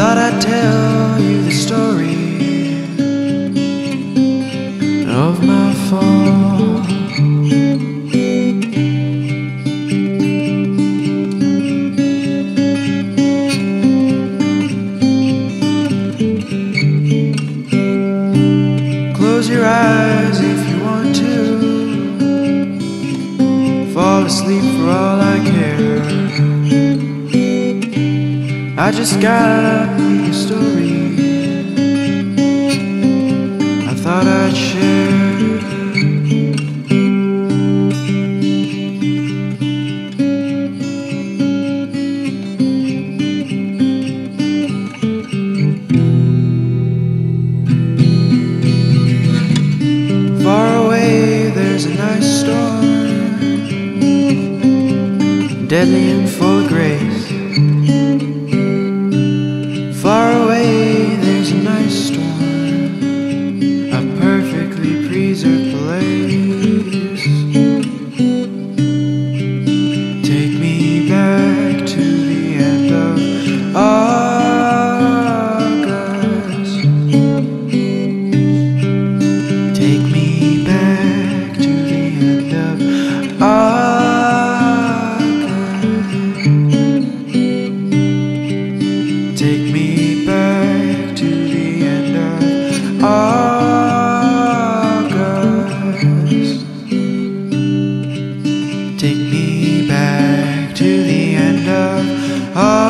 thought I'd tell you the story of my fall. Close your eyes if you want to, fall asleep for all I care. I just got me a story I thought I'd share. Far away there's a nice storm, deadly and full of grace. Far away there's a nice storm, a perfectly preserved place. Take me back to the end of August. Take me back to the end of August. Take me back to the end of August. Take me back to the end of August.